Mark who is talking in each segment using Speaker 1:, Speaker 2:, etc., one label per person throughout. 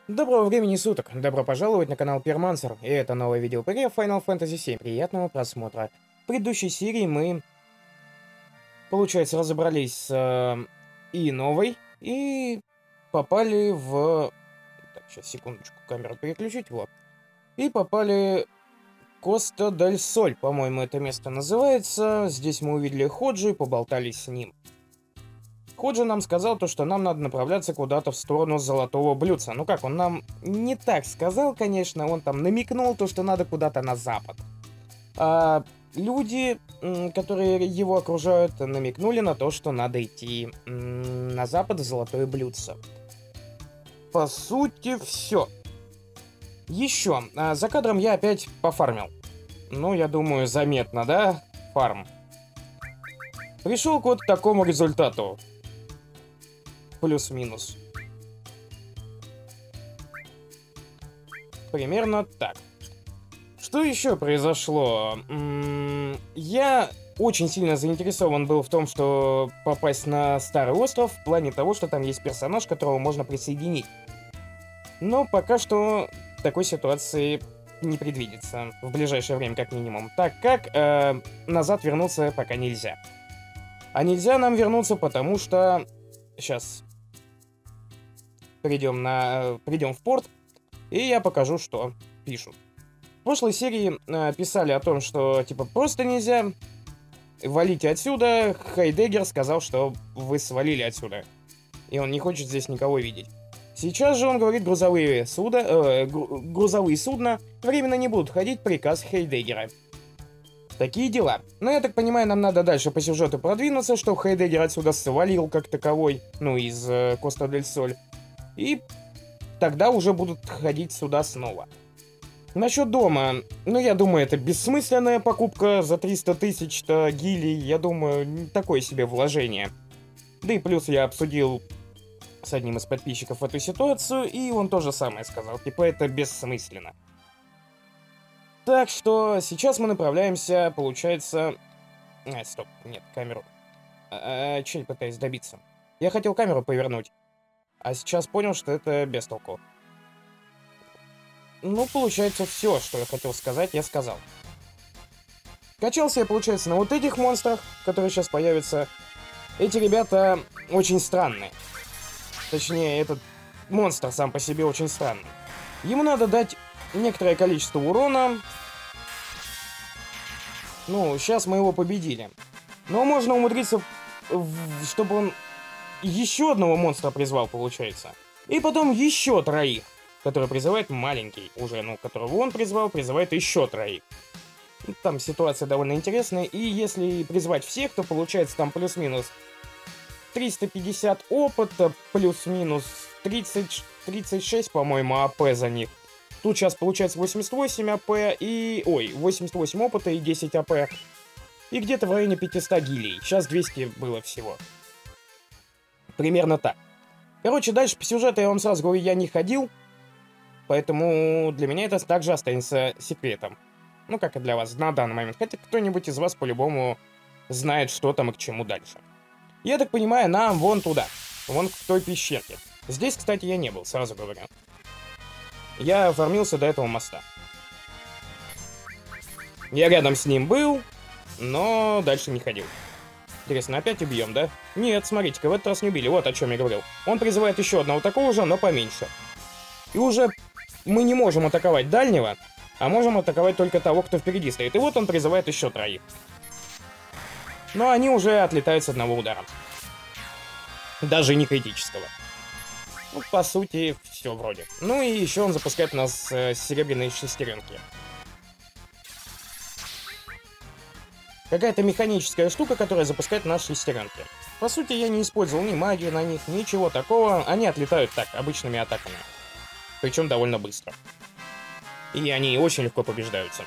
Speaker 1: Доброго времени суток! Добро пожаловать на канал Пермансер, и это новое видео по игре Final Fantasy VII. Приятного просмотра. В предыдущей серии мы, получается, разобрались с и новой, и попали в... Так, сейчас, секундочку, камеру переключить, вот. И попали в Коста-дель-Соль, по-моему, это место называется. Здесь мы увидели Ходжи и поболтали с ним. Ходжи нам сказал то, что нам надо направляться куда-то в сторону Золотого Блюдца. Ну как, он нам не так сказал, конечно, он там намекнул то, что надо куда-то на запад. А люди, которые его окружают, намекнули на то, что надо идти на запад в Золотое Блюдце. По сути, все. Еще, за кадром я опять пофармил. Ну, я думаю, заметно, да? Фарм. Пришел к вот такому результату. Плюс-минус. Примерно так. Что еще произошло? Я очень сильно заинтересован был в том, что попасть на Старый остров, в плане того, что там есть персонаж, которого можно присоединить. Но пока что такой ситуации не предвидится. В ближайшее время, как минимум. Так как назад вернуться пока нельзя. А нельзя нам вернуться, потому что... Сейчас... Придем в порт, и я покажу, что пишут. В прошлой серии писали о том, что, типа, просто нельзя, валите отсюда. Хайдеггер сказал, что вы свалили отсюда, и он не хочет здесь никого видеть. Сейчас же он говорит, грузовые судна временно не будут ходить, приказ Хайдеггера. Такие дела. Но я так понимаю, нам надо дальше по сюжету продвинуться, что Хайдеггер отсюда свалил как таковой, ну, из Коста-дель-Соль. И тогда уже будут ходить сюда снова. Насчет дома. Ну, я думаю, это бессмысленная покупка за 300 тысяч-то гилей. Я думаю, такое себе вложение. Да и плюс я обсудил с одним из подписчиков эту ситуацию, и он тоже самое сказал. Типа, это бессмысленно. Так что сейчас мы направляемся, получается... стоп, нет, камеру. Че я пытаюсь добиться? Я хотел камеру повернуть. А сейчас понял, что это без толку. Ну, получается, все, что я хотел сказать, я сказал. Качался я, получается, на вот этих монстрах, которые сейчас появятся. Эти ребята очень странные. Точнее, этот монстр сам по себе очень странный. Ему надо дать некоторое количество урона. Ну, сейчас мы его победили. Но можно умудриться, чтобы он... еще одного монстра призвал, получается. И потом еще троих, которые призывает маленький уже, ну, которого он призвал, призывает еще троих. Там ситуация довольно интересная, и если призвать всех, то получается там плюс-минус 350 опыта, плюс-минус 36, по-моему, АП за них. Тут сейчас получается 88 АП и... Ой, 88 опыта и 10 АП. И где-то в районе 500 гилей. Сейчас 200 было всего. Примерно так. Короче, дальше по сюжету я вам сразу говорю, я не ходил. Поэтому для меня это также останется секретом. Ну, как и для вас на данный момент. Хотя кто-нибудь из вас по-любому знает, что там и к чему дальше. Я так понимаю, нам вон туда. Вон к той пещерке. Здесь, кстати, я не был, сразу говорю. Я оформился до этого моста. Я рядом с ним был, но дальше не ходил. Интересно, опять убьем, да? Нет, смотрите-ка, в этот раз не убили, вот о чем я говорил. Он призывает еще одного такого же, но поменьше. И уже мы не можем атаковать дальнего, а можем атаковать только того, кто впереди стоит. И вот он призывает еще троих. Но они уже отлетают с одного удара. Даже не критического. Ну, по сути, все вроде. Ну и еще он запускает нас с серебряной шестеренки. Какая-то механическая штука, которая запускает наши шестеренки. По сути, я не использовал ни магию на них, ничего такого. Они отлетают так, обычными атаками. Причем довольно быстро. И они очень легко побеждаются.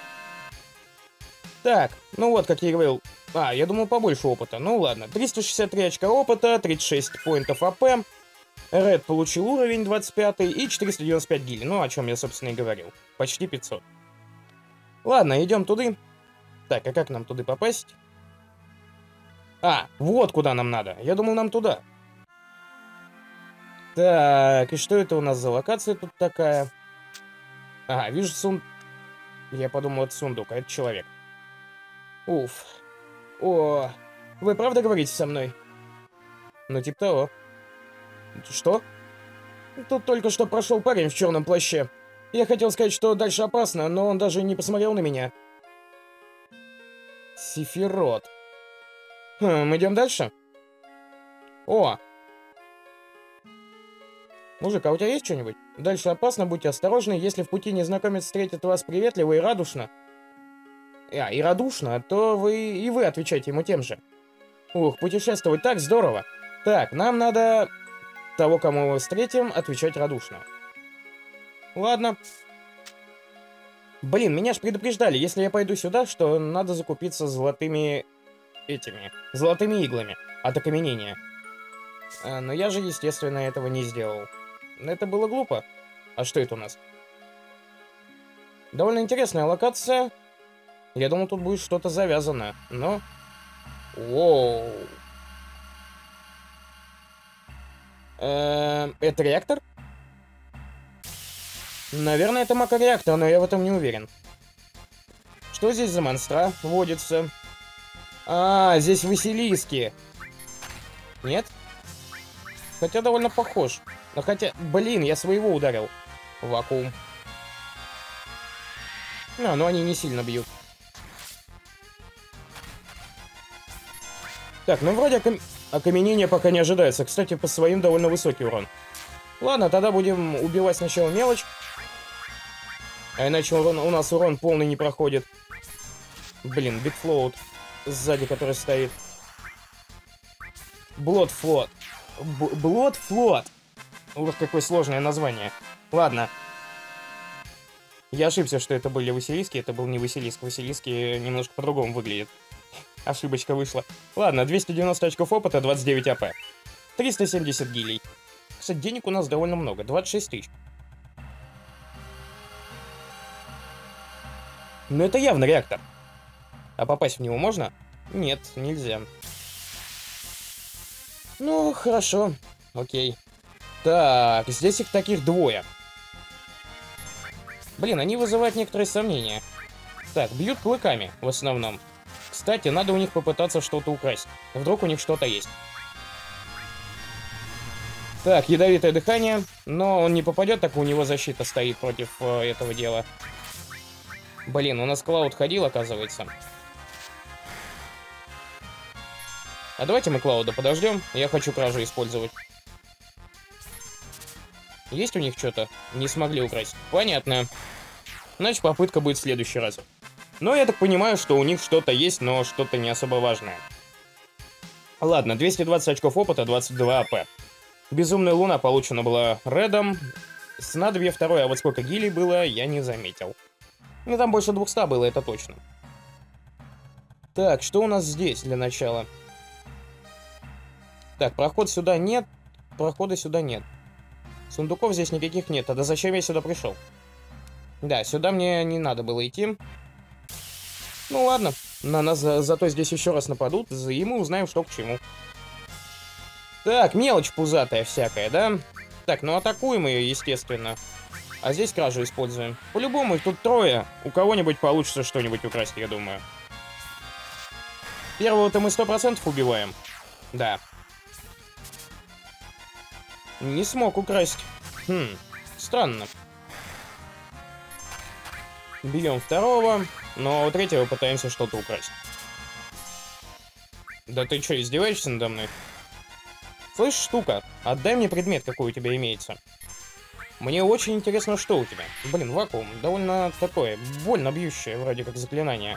Speaker 1: Так, ну вот, как я говорил... я думал побольше опыта. Ну ладно, 363 очка опыта, 36 поинтов АП. Ред получил уровень 25 и 495 гилей. Ну, о чем я, собственно, и говорил. Почти 500. Ладно, идем туда. Так, а как нам туда попасть? Вот куда нам надо. Я думал, нам туда. Так, и что это у нас за локация тут такая? Ага, вижу Я подумал, это сундук, а это человек. Уф. О, вы правда говорите со мной? Ну, типа того. Что? Тут только что прошел парень в черном плаще. Я хотел сказать, что дальше опасно, но он даже не посмотрел на меня. Сефирот. Хм, идем дальше? О! Мужик, а у тебя есть что-нибудь? Дальше опасно, будьте осторожны. Если в пути незнакомец встретит вас приветливо и радушно, и радушно, то вы отвечайте ему тем же. Ух, путешествовать так здорово. Так, нам надо того, кому мы встретим, отвечать радушно. Ладно. Блин, меня ж предупреждали, если я пойду сюда, что надо закупиться золотыми иглами от окаменения. Но я же, естественно, этого не сделал. Это было глупо. А что это у нас? Довольно интересная локация. Я думал, тут будет что-то завязано, но... Воу. Это реактор? Наверное, это макрореактор, но я в этом не уверен. Что здесь за монстра водится? А, здесь Василиски. Нет? Хотя довольно похож. Но хотя, блин, я своего ударил. Вакуум. Но они не сильно бьют. Так, ну вроде окаменения пока не ожидается. Кстати, по своим довольно высокий урон. Ладно, тогда будем убивать сначала мелочь. А иначе у нас урон полный не проходит. Блин, Бигфлоут сзади, который стоит. Блодфлот. Блодфлот. Ух, какое сложное название. Ладно. Я ошибся, что это были Василиски. Это был не Василиск. Василиски немножко по-другому выглядит. Ошибочка вышла. Ладно, 290 очков опыта, 29 АП. 370 гилей. Кстати, денег у нас довольно много. 26 тысяч. Но это явно реактор. А попасть в него можно? Нет, нельзя. Ну, хорошо. Окей. Так, здесь их таких двое. Блин, они вызывают некоторые сомнения. Так, бьют клыками в основном. Кстати, надо у них попытаться что-то украсть. Вдруг у них что-то есть. Так, ядовитое дыхание. Но он не попадет, так у него защита стоит против этого дела. Блин, у нас Клауд ходил, оказывается. А давайте мы Клауда подождем. Я хочу кражу использовать. Есть у них что-то? Не смогли украсть. Понятно. Значит, попытка будет в следующий раз. Но я так понимаю, что у них что-то есть, но что-то не особо важное. Ладно, 220 очков опыта, 22 АП. Безумная луна получена была Редом. Снадобье второе, а вот сколько гилей было, я не заметил. Ну, там больше 200 было, это точно. Так, что у нас здесь для начала? Так, проход сюда нет. Прохода сюда нет. Сундуков здесь никаких нет. Тогда зачем я сюда пришел? Да, сюда мне не надо было идти. Ну ладно. На нас зато здесь еще раз нападут. И мы узнаем, что к чему. Так, мелочь пузатая всякая, да? Так, ну атакуем ее, естественно. А здесь кражу используем. По-любому их тут трое. У кого-нибудь получится что-нибудь украсть, я думаю. Первого-то мы 100% убиваем. Да. Не смог украсть. Странно. Бьем второго, но у третьего пытаемся что-то украсть. Да ты что, издеваешься надо мной? Слышь, штука, отдай мне предмет, какой у тебя имеется. Мне очень интересно, что у тебя. Блин, вакуум. Довольно такое, больно бьющее, вроде как заклинание.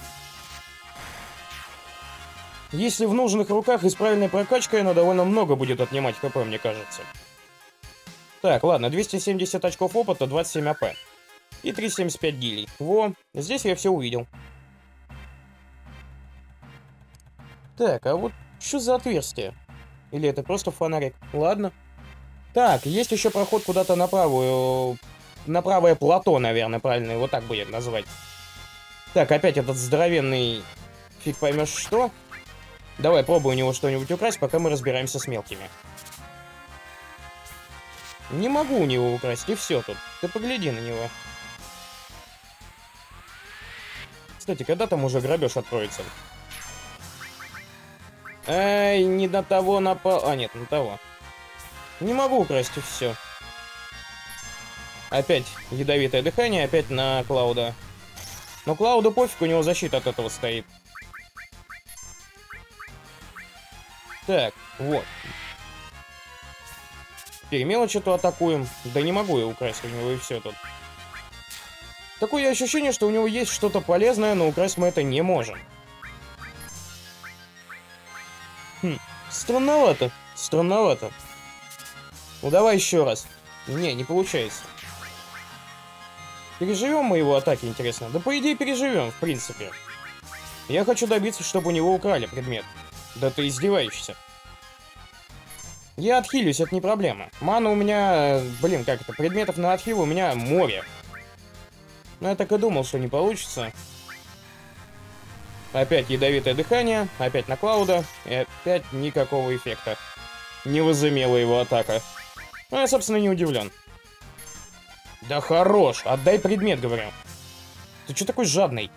Speaker 1: Если в нужных руках и с правильной прокачкой, оно довольно много будет отнимать ХП, мне кажется. Так, ладно, 270 очков опыта, 27 АП. И 375 гилей. Во, здесь я все увидел. Так, а вот что за отверстие? Или это просто фонарик? Ладно. Так, есть еще проход куда-то на правую... На правое плато, наверное, правильно его так будет назвать. Так, опять этот здоровенный... Фиг поймешь что. Давай пробуй у него что-нибудь украсть, пока мы разбираемся с мелкими. Не могу у него украсть, и все тут. Ты погляди на него. Кстати, когда там уже грабеж откроется? Эй, не на того напал. А, нет, на того. Не могу украсть, и все. Опять ядовитое дыхание, опять на Клауда. Но Клауду пофиг, у него защита от этого стоит. Так, вот. Теперь мелочь эту атакуем. Да не могу я украсть у него, и все тут. Такое ощущение, что у него есть что-то полезное, но украсть мы это не можем. Странновато. Странновато. Ну давай еще раз. Не получается. Переживем мы его атаки, интересно? Да по идее переживем, в принципе. Я хочу добиться, чтобы у него украли предмет. Да ты издеваешься. Я отхилюсь, это не проблема. Мана у меня... Блин, как это? Предметов на отхил у меня море. Но я так и думал, что не получится. Опять ядовитое дыхание, опять на Клауда, и опять никакого эффекта. Не возымела его атака. Ну, я, собственно, не удивлен. Да хорош, отдай предмет, говорю. Ты что такой жадный?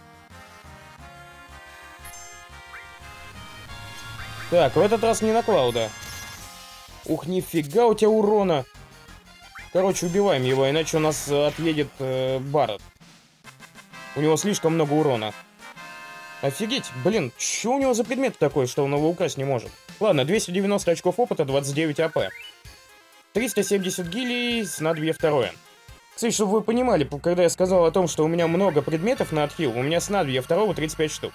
Speaker 1: Так, в этот раз не на Клауда. Ух, нифига у тебя урона. Короче, убиваем его, иначе у нас отъедет Барретт. У него слишком много урона. Офигеть, блин, что у него за предмет такой, что он его украсть не может? Ладно, 290 очков опыта, 29 АП. 370 гилей, снадобье второе. Кстати, чтобы вы понимали, когда я сказал о том, что у меня много предметов на отхил, у меня снадобье второго 35 штук.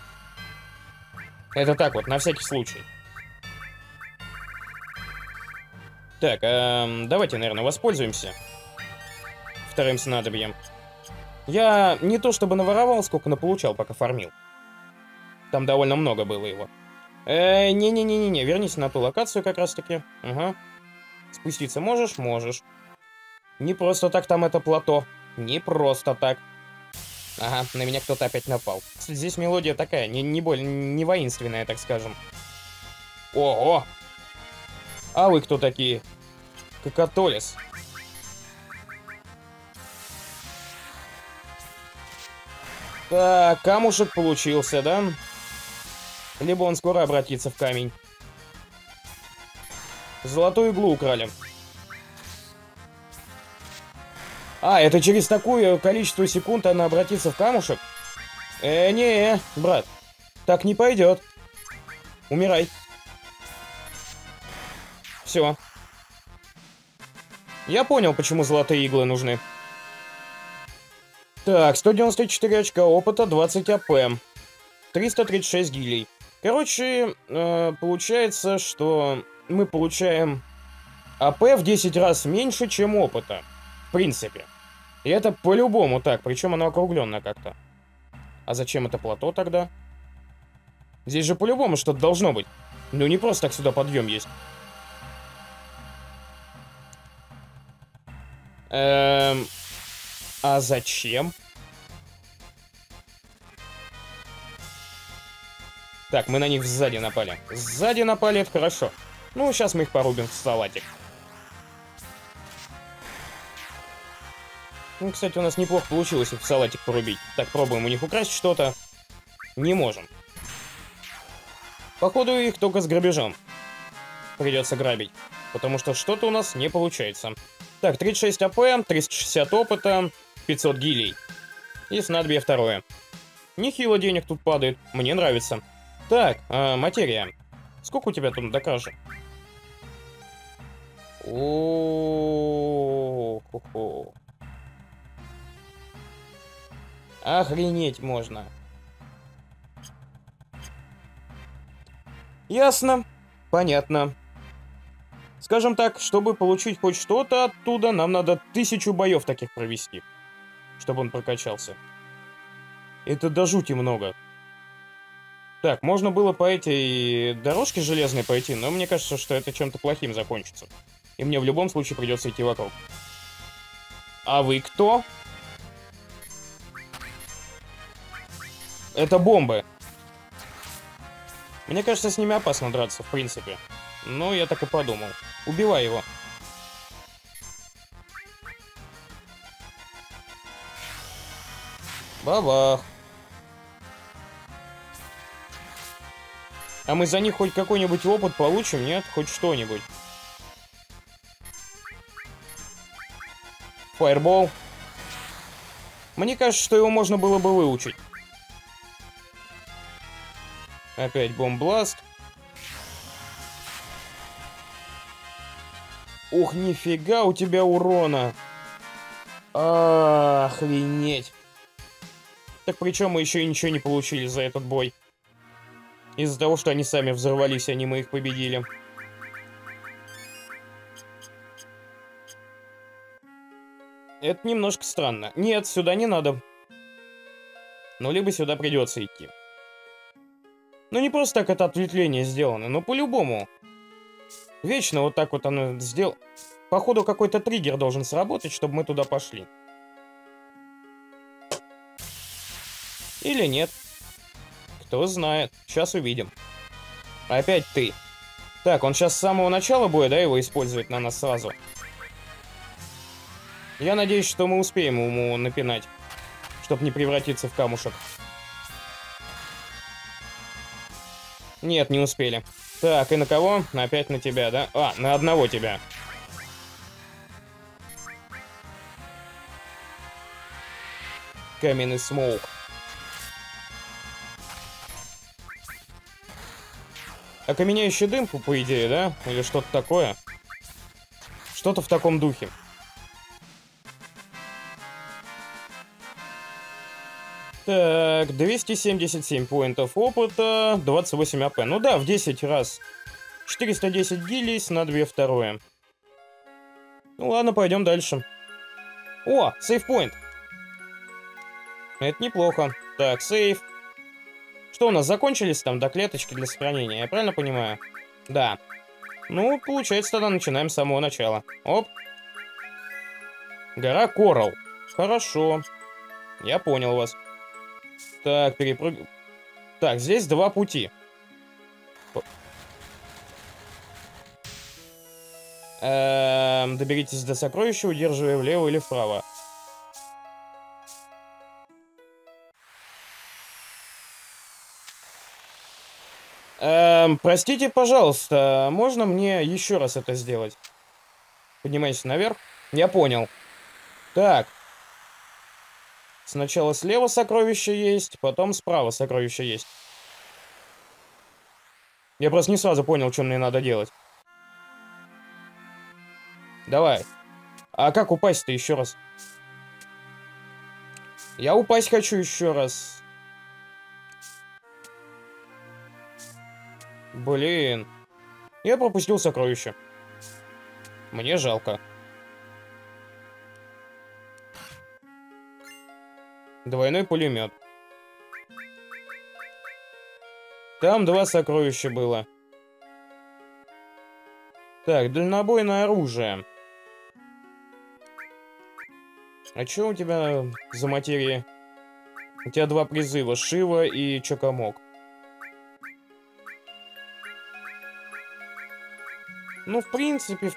Speaker 1: Это так вот, на всякий случай. Так, давайте, наверное, воспользуемся вторым снадобьем. Я не то чтобы наворовал, сколько наполучал, пока фармил. Там довольно много было его. Не-не-не-не, вернись на ту локацию как раз-таки. Ага. Спуститься можешь? Можешь. Не просто так там это плато. Не просто так. Ага, на меня кто-то опять напал. Кстати, здесь мелодия такая, не воинственная, так скажем. Ого! А вы кто такие? Кокатолис. Так, камушек получился, да? Либо он скоро обратится в камень. Золотую иглу украли. А, это через такое количество секунд она обратится в камушек? Не, брат. Так не пойдет. Умирай. Все. Я понял, почему золотые иглы нужны. Так, 194 очка опыта, 20 АП. 336 гилей. Короче, получается, что мы получаем АП в 10 раз меньше, чем опыта. В принципе. И это по-любому так, причем оно округленно как-то. А зачем это плато тогда? Здесь же по-любому что-то должно быть. Ну не просто так сюда подъем есть. А зачем? Так, мы на них сзади напали. Сзади напали, это хорошо. Ну, сейчас мы их порубим в салатик. Ну, кстати, у нас неплохо получилось их в салатик порубить. Так, пробуем у них украсть что-то. Не можем. Походу, их только с грабежом придется грабить. Потому что что-то у нас не получается. Так, 36 АП, 360 опыта, 500 гилей. И снадобье второе. Нехило денег тут падает, мне нравится. Так, материя. Сколько у тебя тут докажи? О-хо-хо. Охренеть можно. Ясно. Понятно. Скажем так, чтобы получить хоть что-то оттуда, нам надо 1000 боев таких провести, чтобы он прокачался. Это до жути много. Так, можно было по этой дорожке железной пойти, но мне кажется, что это чем-то плохим закончится. И мне в любом случае придется идти вокруг. А вы кто? Это бомбы. Мне кажется, с ними опасно драться, в принципе. Ну, я так и подумал. Убивай его. Бабах. А мы за них хоть какой-нибудь опыт получим, нет? Хоть что-нибудь. Фаербол. Мне кажется, что его можно было бы выучить. Опять бомбласт. Ух, нифига у тебя урона. Охренеть. Так причем мы еще и ничего не получили за этот бой. Из-за того, что они сами взорвались, а не мы их победили. Это немножко странно. Нет, сюда не надо. Ну, либо сюда придется идти. Ну, не просто так это ответвление сделано, но по-любому. Вечно вот так вот оно сделано. Походу, какой-то триггер должен сработать, чтобы мы туда пошли. Или нет. Кто знает. Сейчас увидим. Опять ты. Так, он сейчас с самого начала боя, да, его использует на нас сразу? Я надеюсь, что мы успеем ему напинать, чтобы не превратиться в камушек. Нет, не успели. Так, и на кого? Опять на тебя, да? А, на одного тебя. Каменный смоук. Окаменяющий дым, по идее, да? Или что-то такое? Что-то в таком духе. Так, 277 поинтов опыта, 28 АП. Ну да, в 10 раз. 410 гилий на 2 второе. Ну ладно, пойдем дальше. О, сейфпоинт. Это неплохо. Так, сейф. Что у нас, закончились там до клеточки для сохранения, я правильно понимаю? Да. Ну, получается, тогда начинаем с самого начала. Оп. Гора Коралл. Хорошо. Я понял вас. Так, перепрыгиваем. Так, здесь два пути. Доберитесь до сокровища, удерживая влево или вправо. Простите, пожалуйста, можно мне еще раз это сделать? Поднимайся наверх. Я понял. Так. Сначала слева сокровище есть, потом справа сокровище есть. Я просто не сразу понял, что мне надо делать. Давай. А как упасть-то еще раз? Я упасть хочу еще раз. Блин. Я пропустил сокровище. Мне жалко. Двойной пулемет. Там два сокровища было. Так, дальнобойное оружие. А что у тебя за материя? У тебя два призыва. Шива и Чокомок. Ну, в принципе.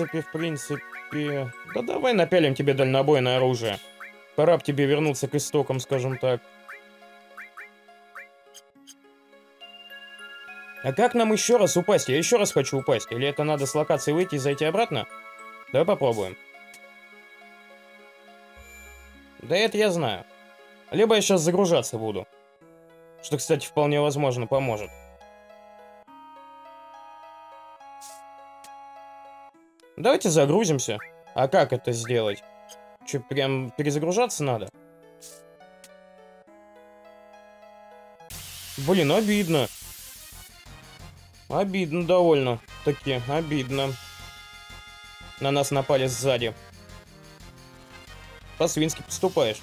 Speaker 1: Да давай напялим тебе дальнобойное оружие. Пора бы тебе вернуться к истокам, скажем так. А как нам еще раз упасть? Я еще раз хочу упасть. Или это надо с локации выйти и зайти обратно? Давай попробуем. Да это я знаю. Либо я сейчас загружаться буду. Что, кстати, вполне возможно поможет. Давайте загрузимся. А как это сделать? Че, прям перезагружаться надо? Блин, обидно. Обидно довольно. Таки, обидно. На нас напали сзади. По-свински поступаешь.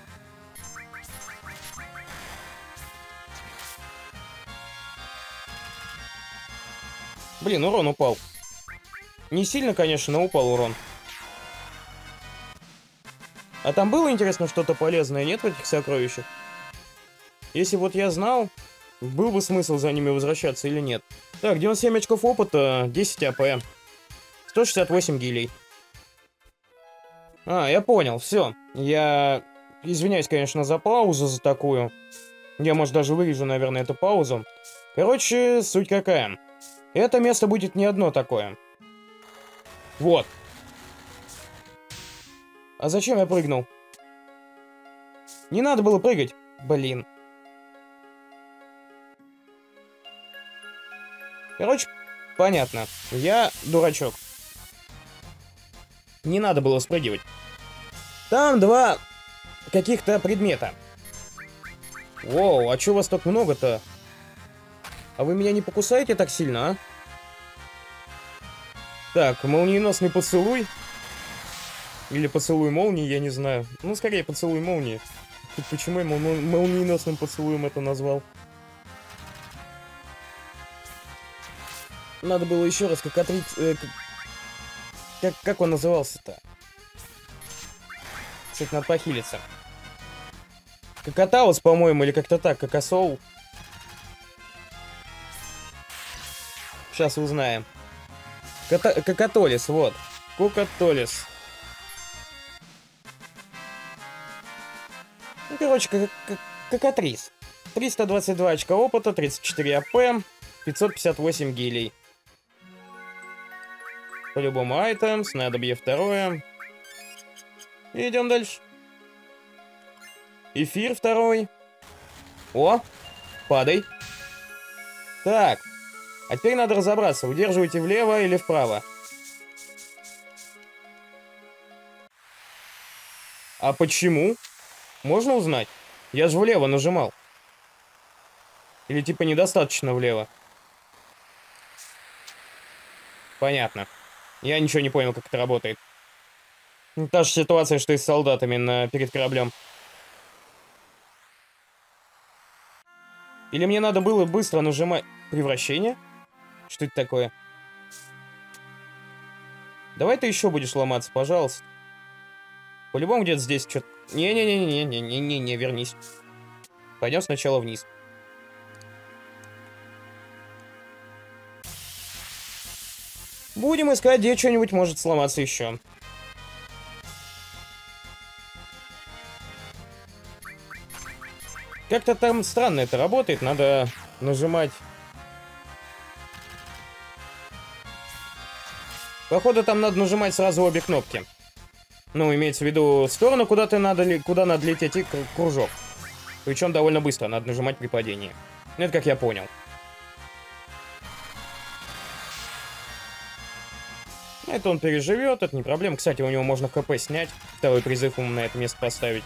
Speaker 1: Блин, урон упал. Не сильно, конечно, но упал урон. А там было, интересно, что-то полезное, нет, в этих сокровищах? Если вот я знал, был бы смысл за ними возвращаться или нет. Так, 97 очков опыта, 10 АП. 168 гилей. А, я понял, все. Я Извиняюсь, конечно, за паузу, за такую. Я, может, даже вырежу, наверное, эту паузу. Короче, суть какая. Это место будет не одно такое. Вот. А зачем я прыгнул? Не надо было прыгать. Блин. Короче, понятно. Я дурачок. Не надо было спрыгивать. Там два каких-то предмета. Воу, а чё вас так много-то? А вы меня не покусаете так сильно, а? Так, молниеносный поцелуй. Или поцелуй молнии, я не знаю. Ну, скорее, поцелуй молнии. Почему я молниеносным поцелуем это назвал? Надо было еще раз как отрить... как он назывался-то? Кстати, надо похилиться. Кокотаус, по-моему, или как-то так, Кокосоу. Сейчас узнаем. Кокотолис, вот. Кокотолис. Ну, короче, кокотрис. 322 очка опыта, 34 АП, 558 гелей. По-любому айтем, снадобье второе. И идем дальше. Эфир второй. О, падай. Так. А теперь надо разобраться, удерживайте влево или вправо. А почему? Можно узнать? Я же влево нажимал. Или типа недостаточно влево? Понятно. Я ничего не понял, как это работает. Та же ситуация, что и с солдатами перед кораблем. Или мне надо было быстро нажимать... Превращение? Что это такое? Давай ты еще будешь ломаться, пожалуйста. По-любому где-то здесь что-то... Не-не-не-не-не-не-не, вернись. Пойдем сначала вниз. Будем искать, где что-нибудь может сломаться еще. Как-то там странно это работает, надо нажимать... Походу, там надо нажимать сразу обе кнопки. Ну, имеется в виду сторону, куда надо лететь, и кружок. Причем довольно быстро, надо нажимать при падении. Это как я понял. Это он переживет, это не проблема. Кстати, у него можно ХП снять. Второй призыв ему на это место поставить.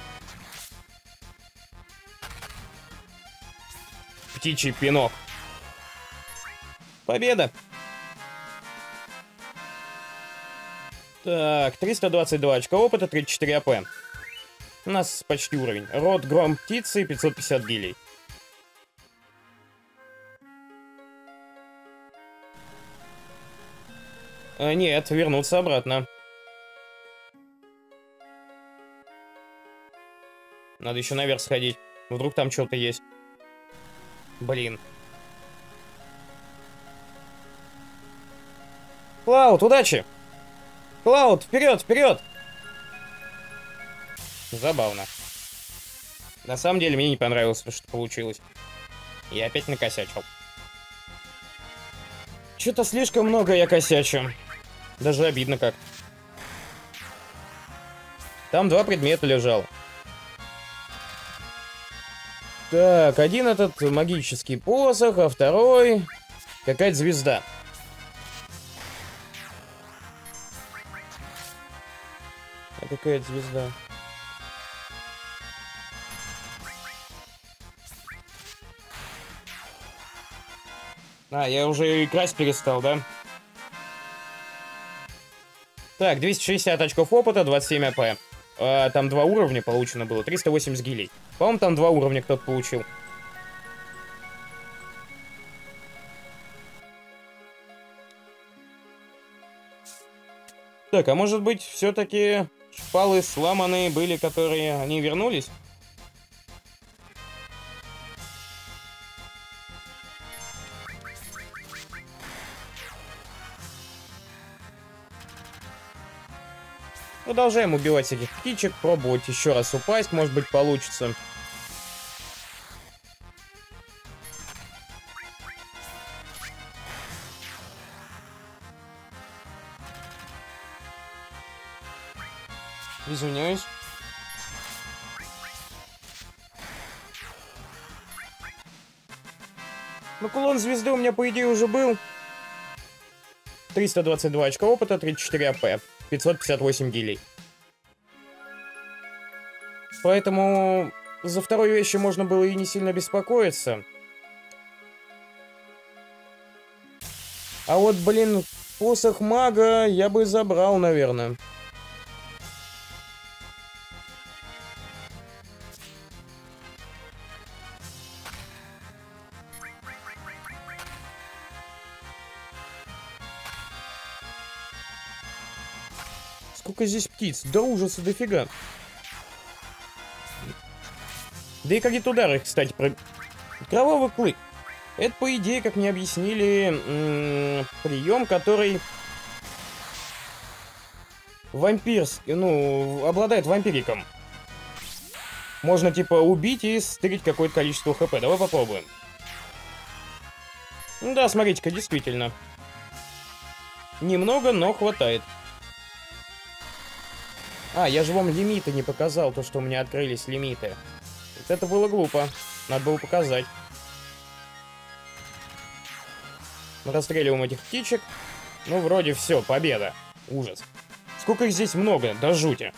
Speaker 1: Птичий пинок. Победа! Так, 322 очка опыта, 34 АП. У нас почти уровень. Род гром птицы, 550 гилей. Нет, вернуться обратно. Надо еще наверх сходить. Вдруг там что-то есть. Блин. Клауд, удачи! Клауд, вперед, вперед! Забавно. На самом деле, мне не понравилось, что получилось. Я опять накосячил. Что-то слишком много я косячу. Даже обидно как. Там два предмета лежало. Так, один этот магический посох, а второй... Какая-то звезда. А какая-то звезда. А, я уже и красть перестал, да? Так, 260 очков опыта, 27 АП. Там два уровня получено было, 380 гилей. По-моему, там два уровня кто-то получил. Так, а может быть, все-таки шпалы сломанные были, которые они вернулись? Продолжаем убивать всяких птичек, пробовать еще раз упасть, может быть, получится. Извиняюсь. Ну, кулон звезды у меня, по идее, уже был. 322 очка опыта, 34 АП, 558 гилей. Поэтому за второй вещи можно было и не сильно беспокоиться. А вот, блин, посох мага я бы забрал, наверное. Сколько здесь птиц? До ужаса дофига. Да и какие-то удары, кстати, про... Кровавый клык. Это, по идее, как мне объяснили, прием, который... обладает вампириком. Можно, типа, убить и стырить какое-то количество хп. Давай попробуем. Да, смотрите-ка, действительно. Немного, но хватает. А, я же вам лимиты не показал, то, что у меня открылись лимиты. Вот это было глупо. Надо было показать. Расстреливаем этих птичек. Ну, вроде все, победа. Ужас. Сколько их здесь много, до жути.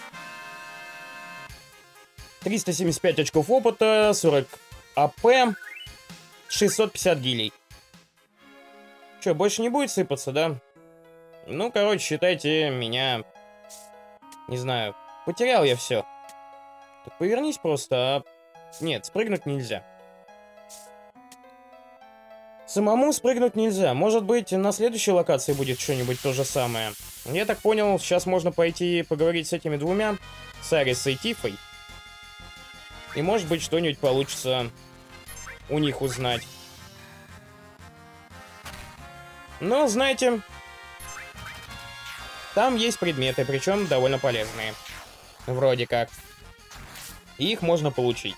Speaker 1: 375 очков опыта, 40 АП, 650 гилей. Че, больше не будет сыпаться, да? Ну, короче, считайте меня... Не знаю, потерял я все. Так повернись просто, а... Нет, спрыгнуть нельзя. Самому спрыгнуть нельзя. Может быть, на следующей локации будет что-нибудь то же самое. Я так понял, сейчас можно пойти поговорить с этими двумя, с Арисой и Тифой. И может быть, что-нибудь получится у них узнать. Но, знаете, там есть предметы, причем довольно полезные. Вроде как. И их можно получить.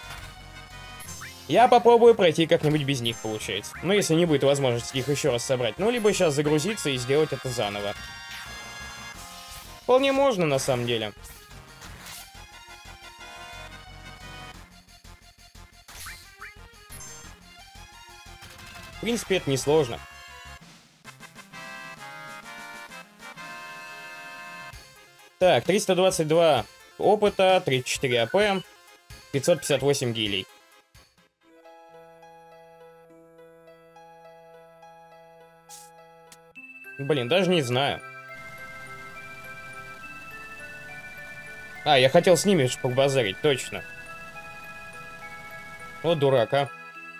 Speaker 1: Я попробую пройти как-нибудь без них, получается. Ну, если не будет возможности их еще раз собрать. Ну, либо сейчас загрузиться и сделать это заново. Вполне можно, на самом деле. В принципе, это несложно. Так, 322 опыта, 34 АП, 558 гилей. Блин, даже не знаю. А, я хотел с ними побазарить, точно. Вот дурак, а.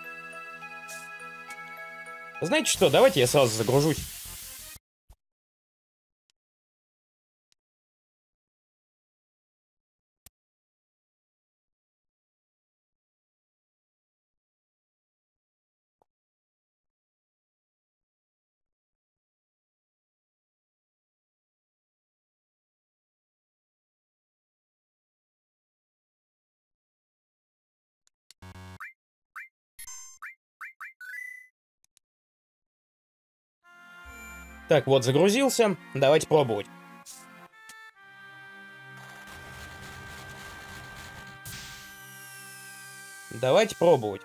Speaker 1: Знаете что, давайте я сразу загружусь. Так, вот, загрузился. Давайте пробовать. Давайте пробовать.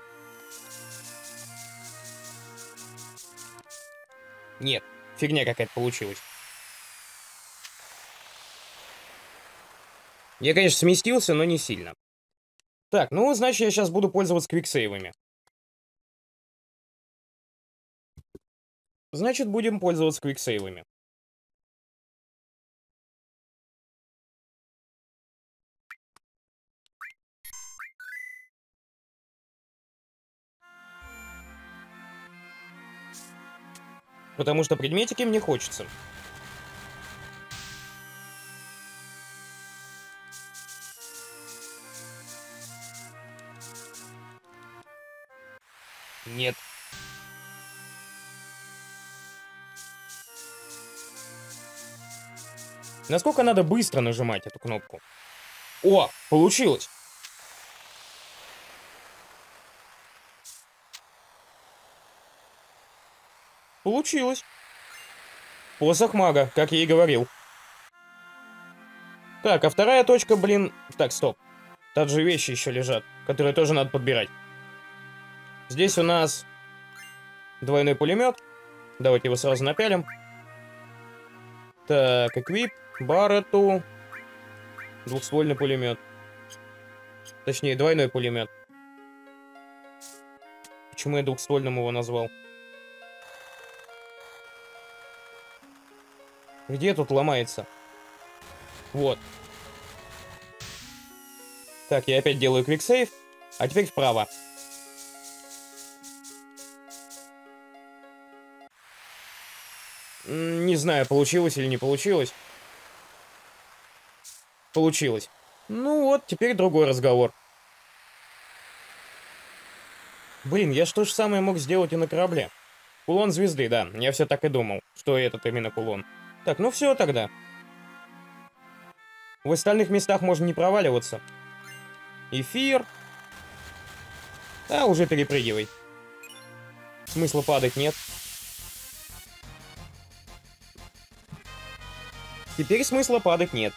Speaker 1: Нет, фигня какая-то получилась. Я, конечно, сместился, но не сильно. Так, ну, значит, я сейчас буду пользоваться квиксейвами. Значит, будем пользоваться квиксейвами. Потому что предметики мне хочется. Нет. Насколько надо быстро нажимать эту кнопку? О, получилось! Получилось. Посох мага, как я и говорил. Так, а вторая точка, блин... Так, стоп. Тут же вещи еще лежат, которые тоже надо подбирать. Здесь у нас двойной пулемет. Давайте его сразу напялим. Так, эквип, Барретту. Двухствольный пулемет. Точнее, двойной пулемет. Почему я двухствольным его назвал? Где тут ломается? Вот. Так, я опять делаю квиксейв. А теперь вправо. Не знаю, получилось или не получилось. Получилось. Ну вот, теперь другой разговор. Блин, я ж то же самое мог сделать и на корабле. Кулон звезды, да. Я все так и думал, что этот именно кулон. Так, ну все тогда. В остальных местах можно не проваливаться. Эфир. А, уже перепрыгивай. Смысла падать нет. Теперь смысла падать нет.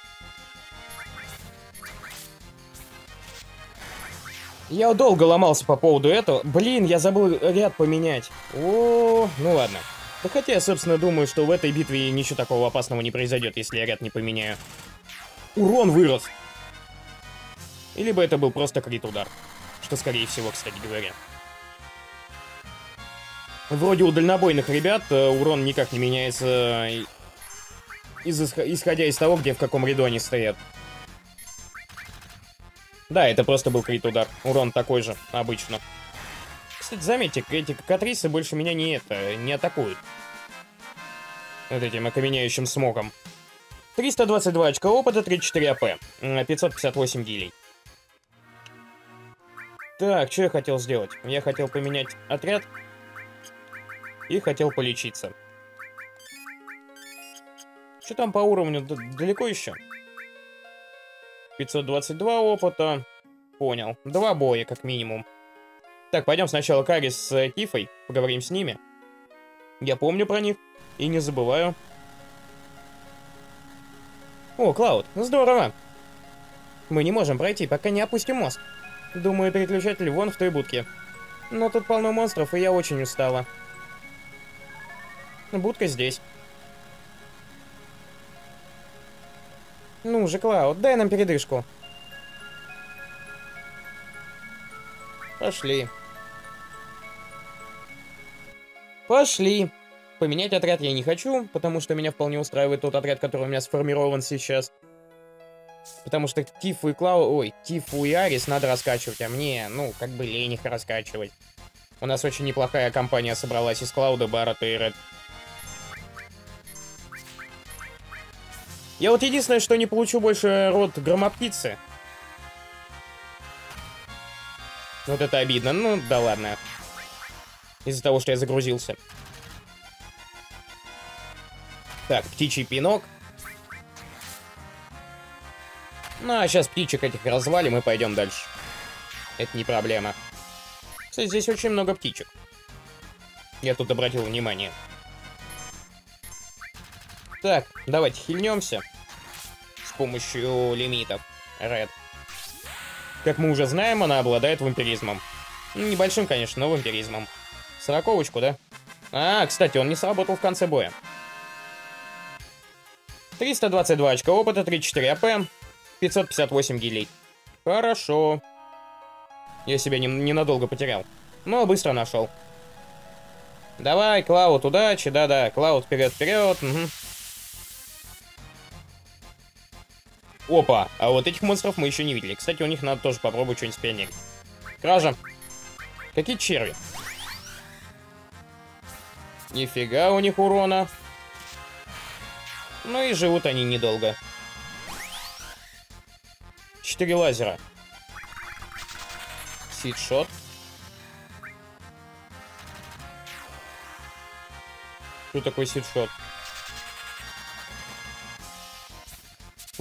Speaker 1: Я долго ломался по поводу этого. Блин, я забыл ряд поменять. О, ну ладно. Да хотя я, собственно, думаю, что в этой битве ничего такого опасного не произойдет, если я ряд не поменяю. Урон вырос. Или бы это был просто крит-удар. Что, скорее всего, кстати говоря. Вроде у дальнобойных ребят урон никак не меняется, исходя из того, где в каком ряду они стоят. Да, это просто был крит-удар. Урон такой же, обычно. Кстати, заметьте, эти кокатрисы больше меня не атакуют. Вот этим окаменяющим смогом. 322 очка опыта, 34 АП. 558 гилей. Так, что я хотел сделать? Я хотел поменять отряд. И хотел полечиться. Что там по уровню? Далеко еще? 522 опыта. Понял. 2 боя, как минимум. Так, пойдем сначала к Арис с Тифой. Поговорим с ними. Я помню про них. И не забываю. О, Клауд, здорово. Мы не можем пройти, пока не опустим мост. Думаю, переключатель вон в той будке. Но тут полно монстров, и я очень устала. Будка здесь. Ну же, Клауд, дай нам передышку. Пошли. Пошли. Поменять отряд я не хочу, потому что меня вполне устраивает тот отряд, который у меня сформирован сейчас. Потому что Тифу и Тифу и Арис надо раскачивать, а мне, ну, как бы лень их раскачивать. У нас очень неплохая компания собралась из Клауда, Баррета и Ред. Я вот единственное, что не получу больше род Громоптицы. Вот это обидно. Ну, да ладно. Из-за того, что я загрузился. Так, птичий пинок. Ну, а сейчас птичек этих развалим и пойдем дальше. Это не проблема. Кстати, здесь очень много птичек. Я тут обратил внимание. Так, давайте хильнемся. С помощью лимитов. Ред. Как мы уже знаем, она обладает вампиризмом. Небольшим, конечно, но вампиризмом. 40-очку, да? А, кстати, он не сработал в конце боя. 322 очка опыта, 34 АП, 558 гилей. Хорошо. Я себя ненадолго потерял. Но быстро нашел. Давай, Клауд, удачи, да-да. Клауд, вперед-вперед. Угу. Опа, а вот этих монстров мы еще не видели. Кстати, у них надо тоже попробовать что-нибудь спионерить. Кража. Какие черви? Нифига у них урона. Ну и живут они недолго. 4 лазера. Сидшот. Что такое сидшот?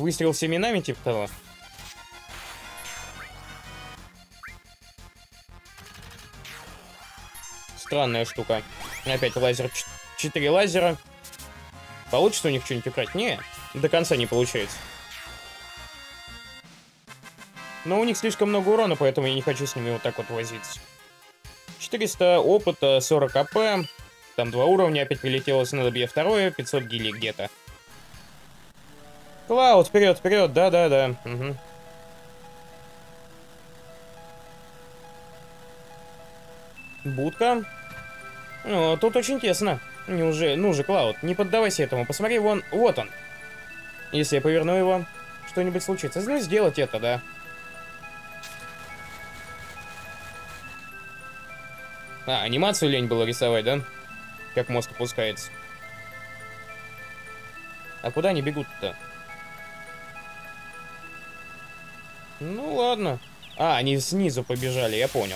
Speaker 1: выстрел семенами, типа того. Странная штука. Опять лазер. 4 лазера. Получится у них что-нибудь украть? Не, до конца не получается. Но у них слишком много урона, поэтому я не хочу с ними вот так вот возиться. 400 опыта, 40 АП. Там 2 уровня, опять прилетело снадобье второе, 500 гилей где-то. Клауд, вперед, вперед, да-да-да. Угу. Будка. О, тут очень тесно. Неужели? Ну же, Клауд, не поддавайся этому. Посмотри, вон, вот он. Если я поверну его, что-нибудь случится. Ну, сделать это, да. А, анимацию лень было рисовать, да? Как мост опускается. А куда они бегут-то? Ну, ладно. А, они снизу побежали, я понял.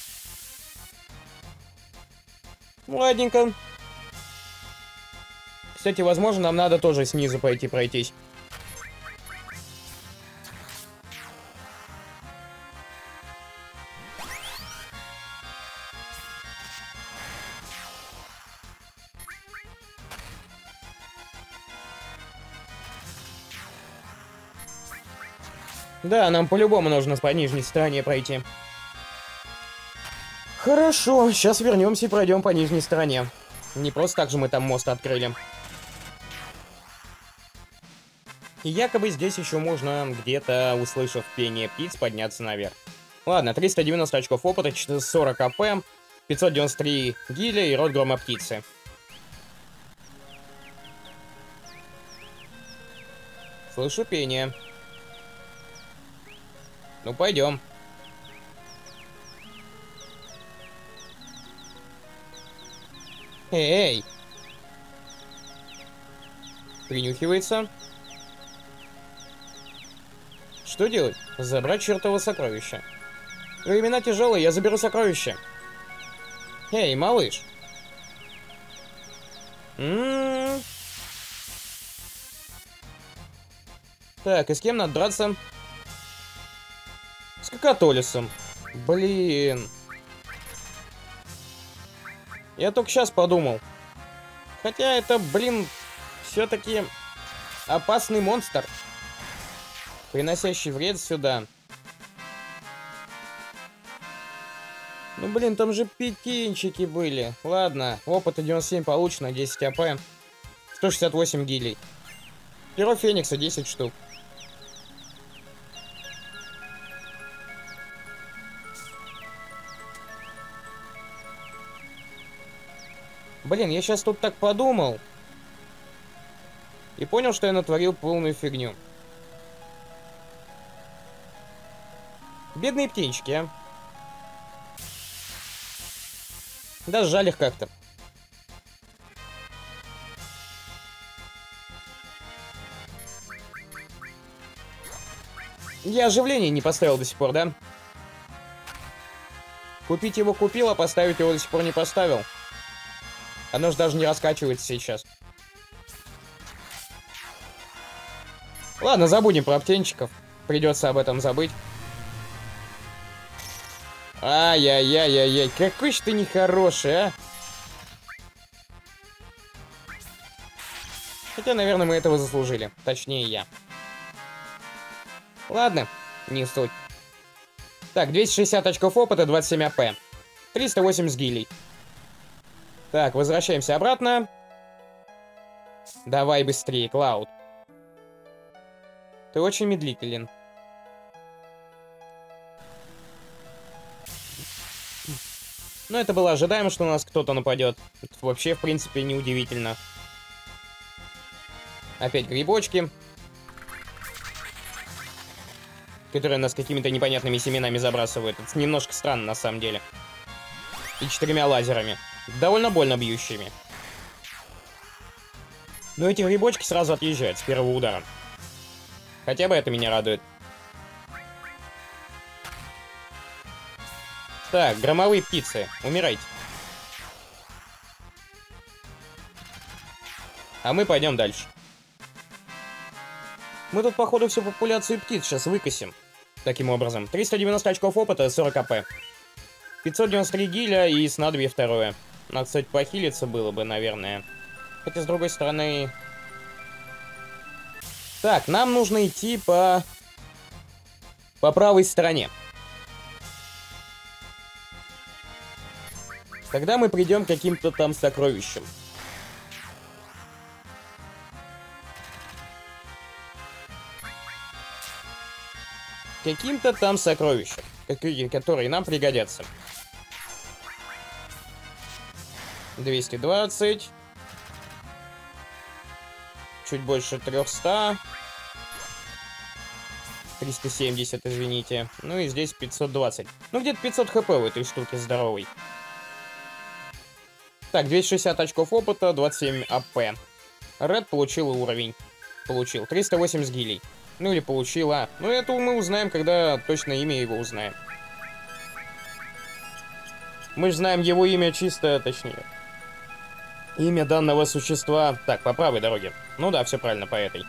Speaker 1: Ладненько. Кстати, возможно, нам надо тоже снизу пройтись. Да, нам по-любому нужно по нижней стороне пройти. Хорошо, сейчас вернемся и пройдем по нижней стороне. Не просто так же мы там мост открыли. И якобы здесь еще можно, где-то, услышав пение птиц, подняться наверх. Ладно, 390 очков опыта, 440 АП, 593 гиля и рот грома птицы. Слышу пение. Ну, пойдем. Эй! Принюхивается. Что делать? Забрать чертово сокровище. Времена тяжелые, я заберу сокровище. Эй, малыш. Так, и с кем надо драться? С Кокатолисом. Блин. Я только сейчас подумал. Хотя это, блин, все-таки опасный монстр, приносящий вред сюда. Ну, блин, там же пятинчики были. Ладно, опыта 97 получено, 10 АП. 168 гилей. Перо Феникса 10 штук. Блин, я сейчас тут так подумал. И понял, что я натворил полную фигню. Бедные птенчики, а. Даже жаль их как-то. Я оживление не поставил до сих пор, да? Купить его купил, а поставить его до сих пор не поставил. Оно же даже не раскачивается сейчас. Ладно, забудем про птенчиков. Придется об этом забыть. Ай-яй-яй-яй-яй. Какой ж ты нехороший, а? Хотя, наверное, мы этого заслужили. Точнее, я. Ладно, не суть. Так, 260 очков опыта, 27 АП. 380 гилей. Так, возвращаемся обратно. Давай быстрее, Клауд. Ты очень медлителен. Ну, это было ожидаемо, что у нас кто-то нападет. Это вообще, в принципе, неудивительно. Опять грибочки, которые нас какими-то непонятными семенами забрасывают. Это немножко странно, на самом деле. И 4 лазерами. Довольно больно бьющими. Но эти грибочки сразу отъезжают с первого удара. Хотя бы это меня радует. Так, громовые птицы, умирайте. А мы пойдем дальше. Мы тут, походу, всю популяцию птиц сейчас выкосим. Таким образом. 390 очков опыта, 40 АП. 593 гиля и снадобье второе. Надо, кстати, похилиться было бы, наверное. Хотя, с другой стороны... Так, нам нужно идти по правой стороне. Тогда мы придем к каким-то там сокровищам. Каким-то там сокровищам, которые нам пригодятся. 220. Чуть больше 300. 370, извините. Ну и здесь 520. Ну, где-то 500 хп в этой штуке здоровой. Так, 260 очков опыта, 27 АП. Ред получил уровень. Получил 380 гилей. Ну или получила. Ну, это мы узнаем, когда точно имя его узнаем. Мы же знаем его имя чисто, точнее. Имя данного существа... Так, по правой дороге. Ну да, все правильно, по этой.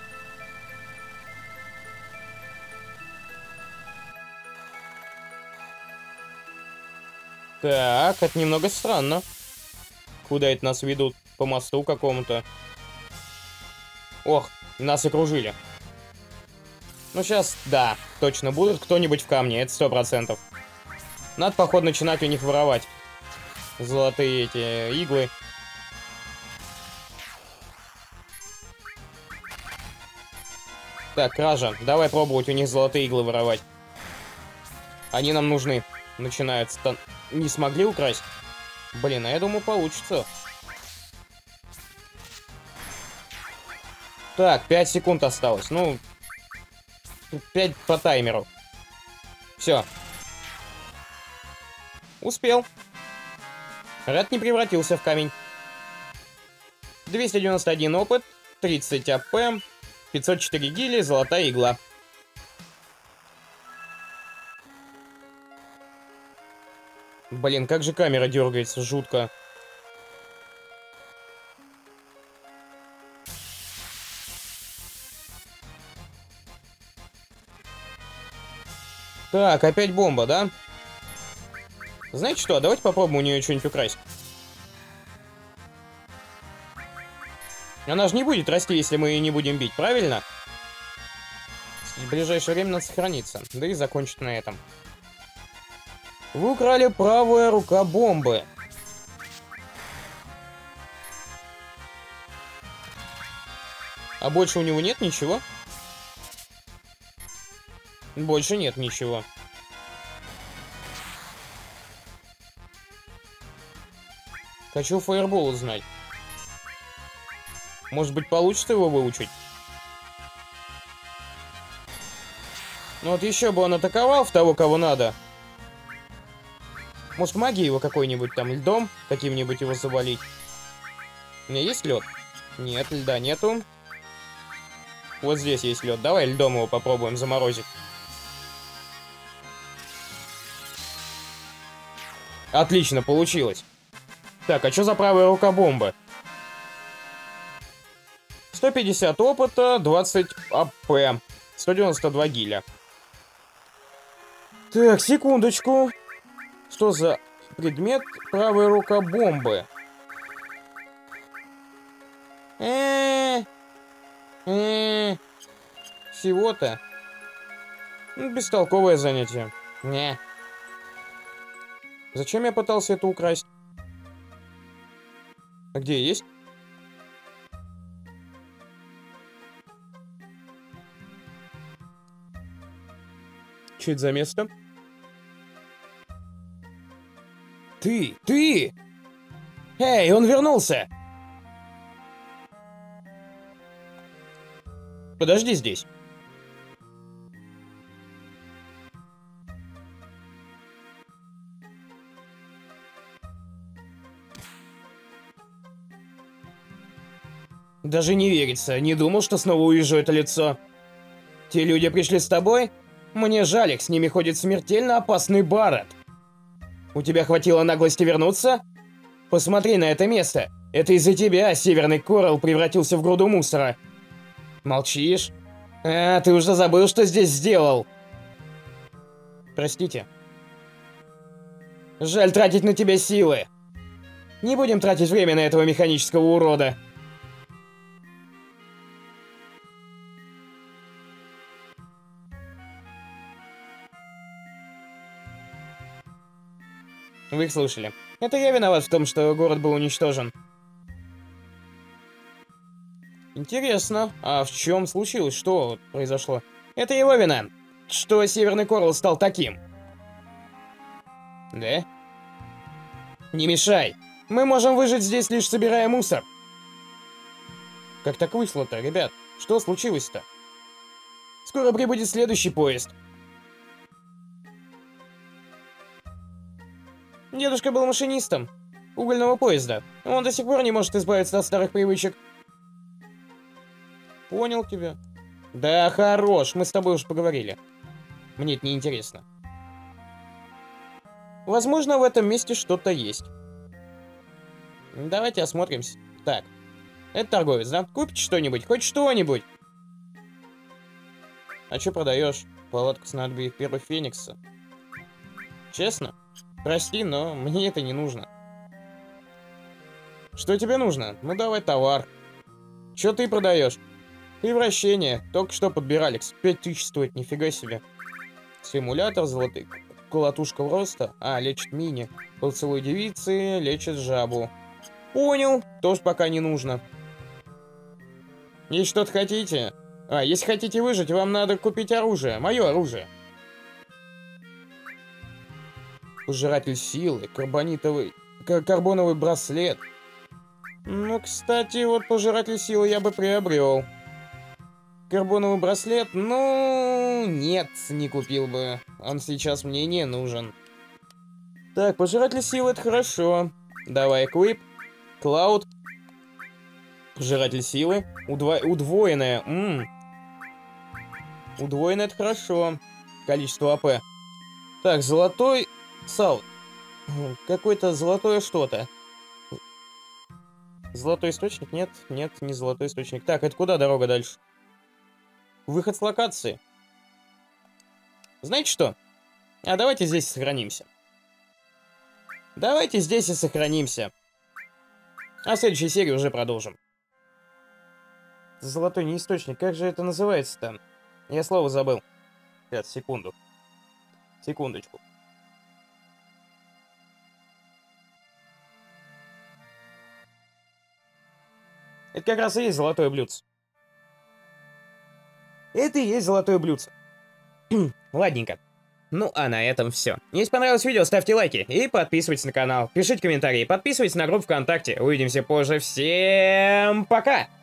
Speaker 1: Так, это немного странно. Куда это нас ведут? По мосту какому-то. Ох, нас окружили. Ну, сейчас, да, точно будут кто-нибудь в камне, это 100%. Надо, походу, начинать у них воровать. Золотые эти иглы. Так, кража. Давай пробовать у них золотые иглы воровать. Они нам нужны. Начинается. Не смогли украсть? Блин, а я думаю, получится. Так, 5 секунд осталось. Ну, 5 по таймеру. Все. Успел. Ред не превратился в камень. 291 опыт, 30 АП, 504 гили, золотая игла. Блин, как же камера дергается, жутко. Так, опять бомба, да? Знаете что, давайте попробуем у нее что-нибудь украсть. Она же не будет расти, если мы ее не будем бить, правильно? В ближайшее время надо сохраниться. Да и закончить на этом. Вы украли правая рука бомбы. А больше у него нет ничего? Больше нет ничего. Хочу фаербол узнать. Может быть, получится его выучить? Ну вот еще бы он атаковал в того, кого надо. Может, магией его какой-нибудь там, льдом каким-нибудь его завалить? У меня есть лед? Нет, льда нету. Вот здесь есть лед. Давай льдом его попробуем заморозить. Отлично, получилось. Так, а что за правая рука бомбы? 150 опыта, 20 АП, 192 гиля. Так, секундочку. Что за предмет? Правая рука бомбы. Всего-то. Ну, бестолковое занятие. Не. Зачем я пытался это украсть? А где есть? Что это за место? Ты! Эй, он вернулся! Подожди здесь. Даже не верится, не думал, что снова увижу это лицо. Те люди пришли с тобой? Мне жаль, их с ними ходит смертельно опасный Барретт. У тебя хватило наглости вернуться? Посмотри на это место. Это из-за тебя Северный Коралл превратился в груду мусора. Молчишь? А, ты уже забыл, что здесь сделал? Простите. Жаль тратить на тебя силы. Не будем тратить время на этого механического урода. Вы их слышали. Это я виноват в том, что город был уничтожен. Интересно, а в чем случилось? Что произошло? Это его вина, что Северный Коралл стал таким. Да? Не мешай. Мы можем выжить здесь, лишь собирая мусор. Как так вышло-то, ребят? Что случилось-то? Скоро прибудет следующий поезд. Дедушка был машинистом угольного поезда. Он до сих пор не может избавиться от старых привычек. Понял тебя. Да, хорош, мы с тобой уже поговорили. Мне это не интересно. Возможно, в этом месте что-то есть. Давайте осмотримся. Так, это торговец, да? Купите что-нибудь, хоть что-нибудь. А что продаешь? Палатку с надписью Перу Феникса. Честно? Прости, но мне это не нужно. Что тебе нужно? Ну давай товар. Что ты продаешь? Превращение. Только что подбирали. 5000 стоит, нифига себе. Симулятор, золотый. Колотушка роста. А, лечит мини. Поцелуй девицы, лечит жабу. Понял. Тоже пока не нужно. Если что-то хотите... А, если хотите выжить, вам надо купить оружие. Мое оружие. Пожиратель силы. Карбоновый браслет. Ну, кстати, вот пожиратель силы я бы приобрел. Карбоновый браслет, ну... Нет, не купил бы. Он сейчас мне не нужен. Так, пожиратель силы — это хорошо. Давай, эквип. Клауд. Пожиратель силы. Удвоенное. Удвоенное — это хорошо. Количество АП. Так, золотой... Саут. Какое-то золотое что-то. Золотой источник? Нет, нет, не золотой источник. Так, это куда дорога дальше? Выход с локации. Знаете что? А давайте здесь сохранимся. Давайте здесь и сохранимся. А в следующей серии уже продолжим. Золотой не источник. Как же это называется-то? Я слово забыл. Сейчас, секунду. Секундочку. Это как раз и есть золотое блюдце. Это и есть золотое блюдце. Ладненько. Ну, а на этом все. Если понравилось видео, ставьте лайки и подписывайтесь на канал. Пишите комментарии, подписывайтесь на группу ВКонтакте. Увидимся позже. Всем пока!